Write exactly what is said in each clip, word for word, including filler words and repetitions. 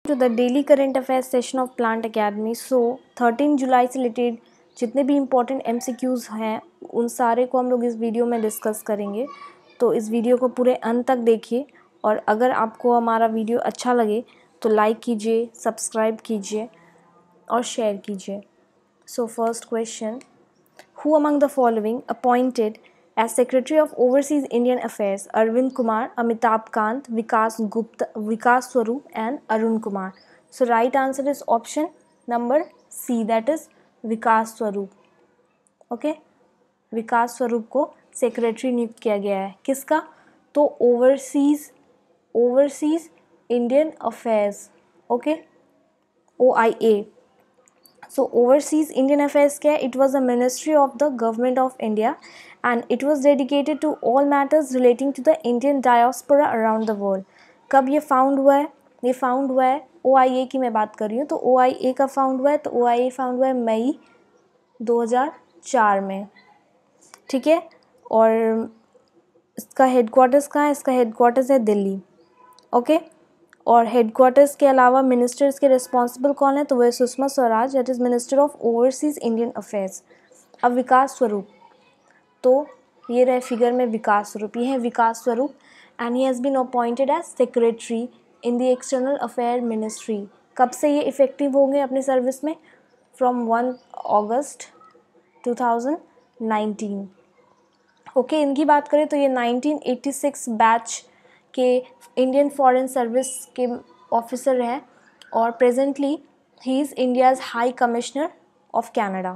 To the daily current affairs session of plant academy. So thirteen जुलाई से related जितने भी इम्पोर्टेंट एमसीक्यूज़ हैं उन सारे को हम लोग इस वीडियो में डिस्कस करेंगे। तो इस वीडियो को पूरे अंत तक देखिए और अगर आपको हमारा वीडियो अच्छा लगे तो लाइक कीजिए, सब्सक्राइब कीजिए और शेयर कीजिए। So first question, Who among the following appointed as Secretary of Overseas Indian Affairs Arvind Kumar, Amitabh Kant, Vikas Gupta, Vikas Swarup and Arun Kumar? So right answer is option number C, that is Vikas Swarup. Okay, Vikas Swarup को secretary नियुक्त किया गया है। किसका? तो overseas overseas Indian affairs, okay, O I A. So overseas Indian affairs क्या है? It was a ministry of the government of India and it was dedicated to all matters relating to the Indian diaspora around the world. कब ये found हुआ है? ये found हुआ है ओ I ए की मैं बात कर रही हूँ। तो ओ आई ए का फाउंड हुआ है, तो ओ आई ए फाउंड हुआ है मई दो हज़ार चार में, ठीक है। और इसका हेडक्वार्टर्स कहाँ है? इसका हेडक्वार्टर्स है दिल्ली, ओके। और हेडक्वार्टर्स के अलावा मिनिस्टर्स के रिस्पॉन्सिबल कौन है? तो वह Sushma Swaraj, that is minister of overseas Indian affairs. अब विकास स्वरूप, तो ये रहे फिगर में विकास स्वरूप, ये है Vikas Swarup and he has been appointed as secretary in the external affair ministry. कब से ये इफेक्टिव होंगे अपने सर्विस में? From one August two thousand nineteen, okay. इनकी बात करें तो ये नाइनटीन एटी सिक्स बैच के इंडियन फॉरेन सर्विस के ऑफिसर हैं और presently he is India's high commissioner of Canada.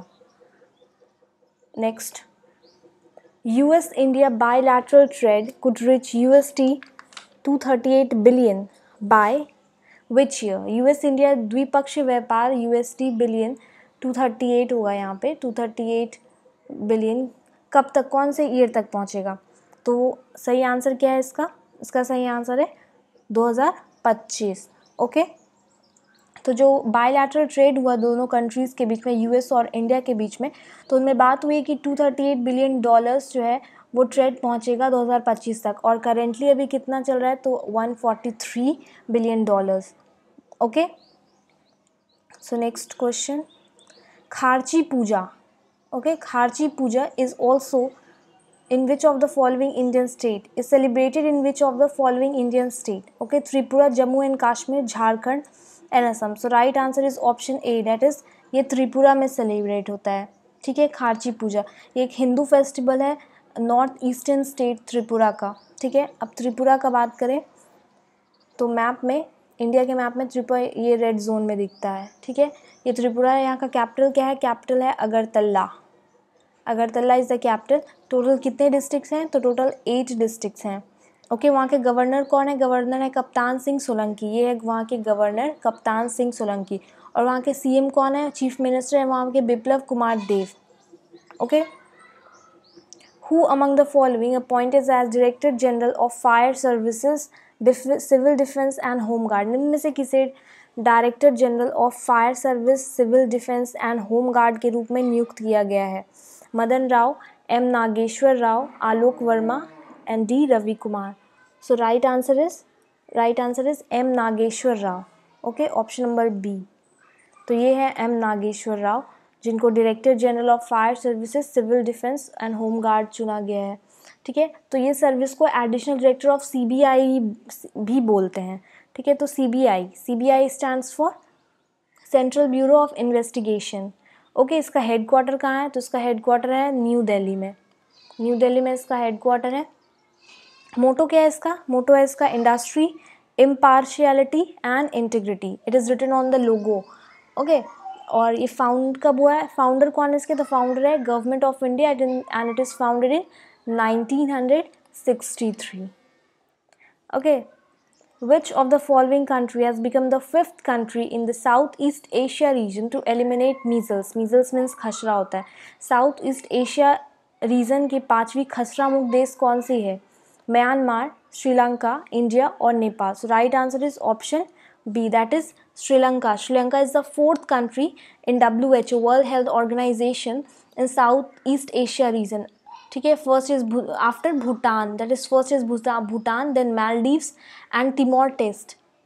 Next, US India bilateral trade could reach USD two thirty eight billion by which year? US India द्विपक्षीय व्यापार USD billion two thirty eight होगा यहाँ पे, to thirty eight billion कब तक, कौन से year तक पहुँचेगा? तो सही आंसर क्या है इसका? इसका सही आंसर है दो हज़ार पच्चीस, ओके। तो जो बायलैटरल ट्रेड हुआ दोनों कंट्रीज़ के बीच में, यूएस और इंडिया के बीच में, तो उनमें बात हुई कि two thirty eight billion dollars जो है वो ट्रेड पहुंचेगा दो हज़ार पच्चीस तक और करेंटली अभी कितना चल रहा है? तो one forty three billion dollars, okay. So next question, Kharchi Puja, okay, Kharchi Puja is also in which of the following Indian state is celebrated in which of the following Indian state? Okay, Tripura, Jammu and Kashmir, Jharkhand and Assam. So right answer is option A, that is ये त्रिपुरा में celebrate होता है, ठीक है। खारची पूजा ये एक Hindu festival है north eastern state Tripura का, ठीक है। अब त्रिपुरा का बात करें तो मैप में, इंडिया के मैप में त्रिपुरा ये रेड जोन में दिखता है, ठीक है। ये त्रिपुरा है, यहाँ का कैपिटल क्या है? कैपिटल है Agartala, Agartala is the capital. Total कितने डिस्ट्रिक्ट्स हैं? तो टोटल एट डिस्ट्रिक्ट्स हैं, ओके। वहाँ के गवर्नर कौन है? गवर्नर है कप्तान सिंह सोलंकी, ये है वहाँ के गवर्नर कप्तान सिंह सोलंकी। और वहाँ के सीएम कौन है? चीफ मिनिस्टर है वहाँ के Biplab Kumar Deb, okay. Who among the following appointed as director general of fire services, civil defence and home guard? निम्न में से किसे director general of fire service, civil defence and home guard के रूप में नियुक्त किया गया है? Madan Rao, M Nageswara Rao, Alok Verma and D Ravi Kumar. So right answer is right answer is M Nageswara Rao, okay, option number B. तो ये है एम नागेश्वर राव जिनको director general of fire services, civil defence and home guard चुना गया है, ठीक है। तो ये सर्विस को एडिशनल डायरेक्टर ऑफ सीबीआई भी बोलते हैं, ठीक है। तो CBI CBI stands for central bureau of investigation, okay. इसका हेडक्वार्टर कहाँ है? तो इसका हेडक्वार्टर है न्यू दिल्ली में, न्यू दिल्ली में इसका हेडक्वार्टर है। मोटो क्या है इसका? मोटो है इसका industry, impartiality and integrity. It is written on the logo, okay. और ये फाउंड कब हुआ है? फाउंडर कौन है इसके? तो फाउंडर है government of India and it is founded in nineteen sixty three, okay. Which of the following country has become the fifth country in the Southeast Asia region to eliminate measles? Measles means खसरा होता है। South East Asia region की पांचवी खसरा मुक्त देश कौन सी है? म्यांमार, श्रीलंका, इंडिया और Nepal. So right answer is option B, that is Sri Lanka. Sri Lanka is the fourth country in W H O, World Health Organization, in Southeast Asia region, ठीक है। First is after Bhutan, that is first is Bhutan, then Maldives and Timor Leste,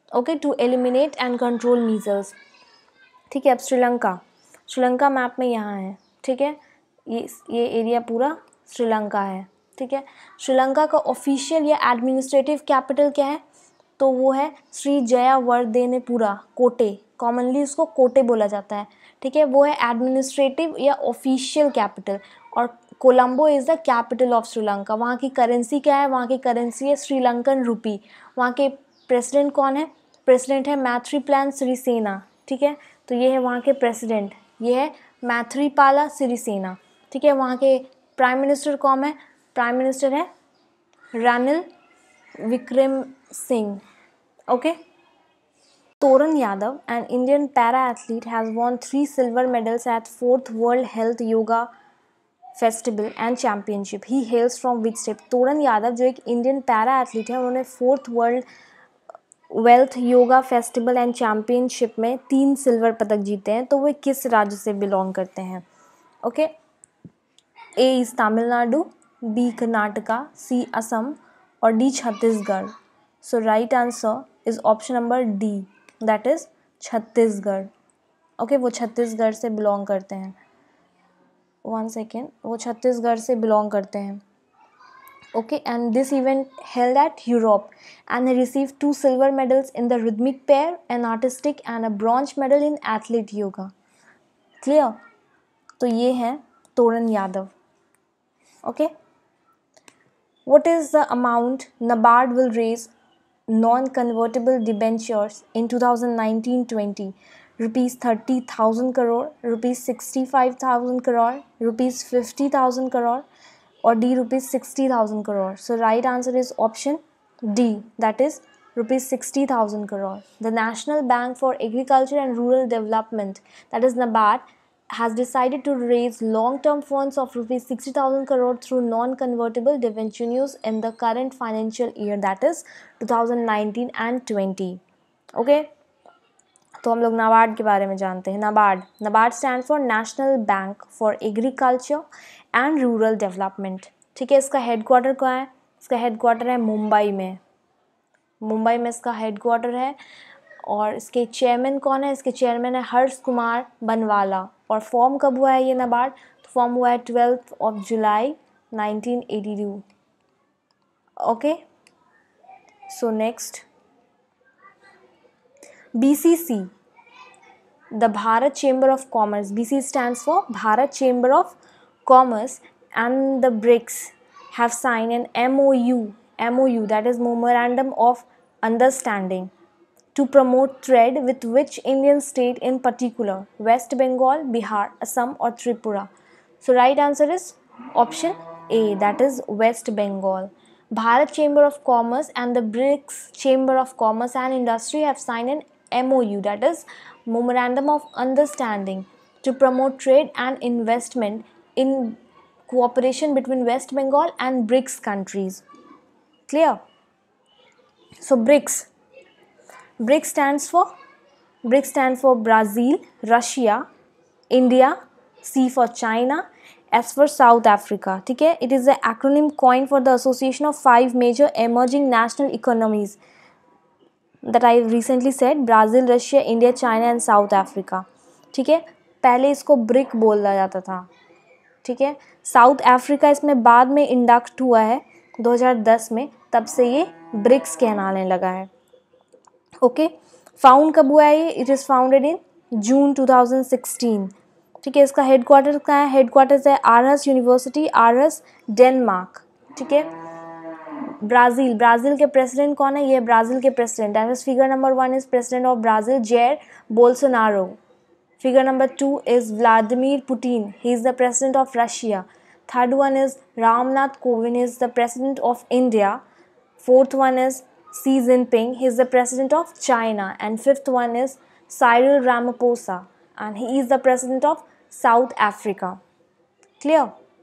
okay, to eliminate and control measles. ठीक है, अब Sri Lanka, Sri Lanka map में यहाँ है। ठीक है, ये ये एरिया पूरा श्रीलंका है। ठीक है, श्रीलंका का ऑफिशियल या एडमिनिस्ट्रेटिव कैपिटल क्या है? तो वो है श्री जयावर्धनेपुरा कोटे, कॉमनली उसको कोटे बोला जाता है। ठीक है, वो है एडमिनिस्ट्रेटिव या ऑफिशियल कैपिटल। और Colombo is the capital of Sri Lanka. वहाँ की करेंसी क्या है? वहाँ की करेंसी है श्रीलंकन रुपी। वहाँ के प्रेसिडेंट कौन है? प्रेसिडेंट है मैत्रीपाला सिरिसेना। ठीक है, तो ये है वहाँ के प्रेसिडेंट, ये है मैत्रीपाला सिरिसेना। ठीक है, वहाँ के प्राइम मिनिस्टर कौन है? प्राइम मिनिस्टर है Ranil Wickremesinghe, Toran Yadav, an Indian para-athlete, has won three silver medals at fourth World Health Yoga Festival and Championship. He hails from which state? Toran Yadav जो एक Indian para athlete है, उन्होंने fourth world wealth yoga festival and championship में तीन silver पदक जीते हैं। तो वे किस राज्य से बिलोंग करते हैं? Okay, A is Tamil Nadu, B Karnataka, C Assam और D Chhattisgarh. So right answer is option number D, that is Chhattisgarh. Okay, वो छत्तीसगढ़ से बिलोंग करते हैं। वन सेकेंड, वो छत्तीसगढ़ से बिलोंग करते हैं। Okay, and this event held at Europe and receive two silver medals in the rhythmic pair, an artistic and a bronze medal in athlete yoga. Clear? तो ये है Toran Yadav. Okay, what is the amount NABARD will raise non-convertible debentures in two thousand nineteen twenty? Rupees thirty thousand crore, rupees sixty-five thousand crore, rupees fifty thousand crore, or D, rupees sixty thousand crore. So right answer is option D, that is rupees sixty thousand crore. The National Bank for Agriculture and Rural Development, that is NABARD, has decided to raise long-term funds of rupees sixty thousand crore through non-convertible debentures in the current financial year, that is two thousand nineteen and twenty. Okay, तो हम लोग नाबार्ड के बारे में जानते हैं। NABARD NABARD stand for national bank for agriculture and rural development. ठीक है, इसका हेडक्वार्टर कहाँ है? इसका हेडक्वार्टर है मुंबई में। मुंबई में इसका हेडक्वार्टर है। और इसके चेयरमैन कौन है? इसके चेयरमैन है हर्ष कुमार बनवाला। और फॉर्म कब हुआ है ये नाबार्ड? तो फॉर्म हुआ है twelfth of July nineteen eighty two. Okay, so next, B C C, the Bharat Chamber of Commerce, B C stands for Bharat Chamber of Commerce, and the BRICS have signed an M O U, M O U, that is Memorandum of Understanding, to promote trade with which Indian state in particular? West Bengal, Bihar, Assam or Tripura? So right answer is option A, that is West Bengal. Bharat Chamber of Commerce and the BRICS Chamber of Commerce and Industry have signed an M O U, that is Memorandum of Understanding, to promote trade and investment in cooperation between West Bengal and BRICS countries. Clear? So BRICS, BRICS stands for BRICS stands for Brazil, Russia, India, C for China, S for South Africa. ठीक है, it is the acronym coined for the association of five major emerging national economies that I recently said: Brazil, Russia, India, China and South Africa. ठीक है, पहले इसको brick बोला जाता था। ठीक है, साउथ अफ्रीका इसमें बाद में इंडक्ट हुआ है दो हज़ार दस में, तब से ये ब्रिक्स कहलाने लगा है। ओके, फाउंड कब हुआ है ये? It is founded in June two thousand sixteen. ठीक है, इसका हेडक्वार्टर कहाँ है? हेडक्वार्टर्स है आरहस यूनिवर्सिटी, आरहस, डेनमार्क। ठीक है, ब्राज़ील, ब्राज़ील के प्रेसिडेंट कौन है? ये ब्राज़ील के president, that is figure number one is president of Brazil Jair Bolsonaro. Figure number two is Vladimir Putin, he is the president of Russia. Third one is Ramnath Kovind, is the president of India. Fourth one is Xi Jinping, he is the president of China. And fifth one is Cyril Ramaphosa, and he is the president of South Africa. Clear?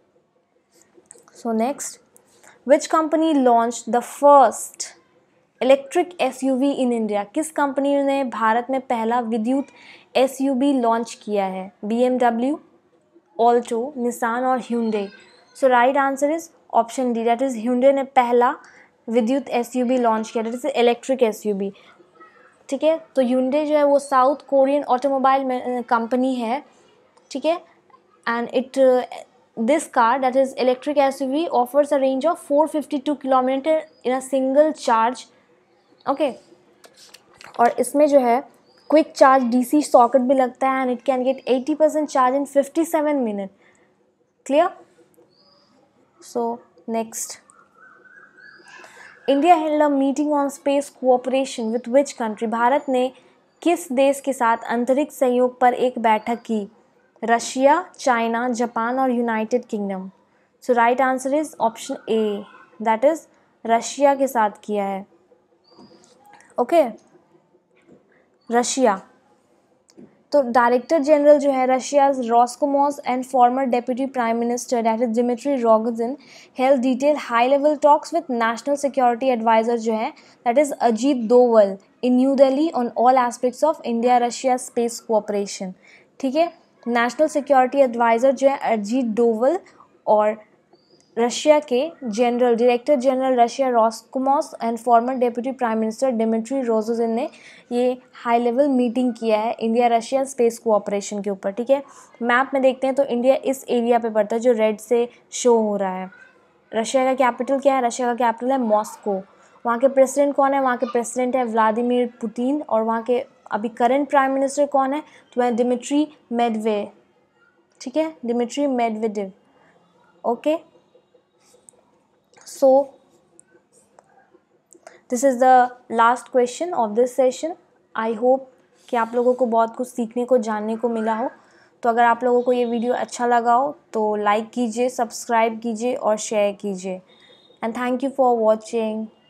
So next, which company launched the first electric S U V in India? किस company ने भारत में पहला विद्युत S U V launch किया है? B M W, Alto, Nissan और Hyundai? So right answer is option D, that is Hyundai ने पहला विद्युत एसयूवी लॉन्च किया, दैट इज इलेक्ट्रिक एसयूवी। ठीक है। तो Hyundai जो है वो साउथ कोरियन ऑटोमोबाइल कंपनी है, ठीक है। And it this car that is electric SUV offers a range of four fifty two kilometre in a single charge, okay. और इसमें जो है क्विक चार्ज डीसी सॉकेट भी लगता है and it can get eighty percent charge in fifty seven minute, clear. So next, India held a meeting on space cooperation with which country, Bharat ने किस देश के साथ अंतरिक्ष सहयोग पर एक बैठक की, रशिया, चाइना, जापान और United Kingdom. So right answer is option A, that is Russia के साथ किया है, ओके okay? रशिया। तो डायरेक्टर जनरल जो है Russia's Roscosmos and former deputy prime minister that is Dmitry Rogozin held detail high level talks with national security adviser जो है that is Ajit Doval in new Delhi on all aspects of India Russia space cooperation, ठीक है। National security adviser जो है अजीत डोवल और Russia के general director general Russia Roscosmos and former deputy prime minister Dmitry Rogozin ने ये हाई लेवल मीटिंग किया है इंडिया रशिया स्पेस कोऑपरेशन के ऊपर, ठीक है। मैप में देखते हैं तो इंडिया इस एरिया पे पड़ता है जो रेड से शो हो रहा है। रशिया का कैपिटल क्या है, रशिया का कैपिटल है मॉस्को। वहाँ के प्रेसिडेंट कौन है, वहाँ के प्रेसिडेंट है व्लादिमीर पुतिन। और वहाँ के अभी करंट प्राइम मिनिस्टर कौन है, तो वह डिमिट्री मेडवे, ठीक है, Dmitry Medvedev, okay. So this is the last question of this session. I hope कि आप लोगों को बहुत कुछ सीखने को जानने को मिला हो। तो अगर आप लोगों को ये वीडियो अच्छा लगा हो तो लाइक कीजिए, सब्सक्राइब कीजिए और शेयर कीजिए। And thank you for watching.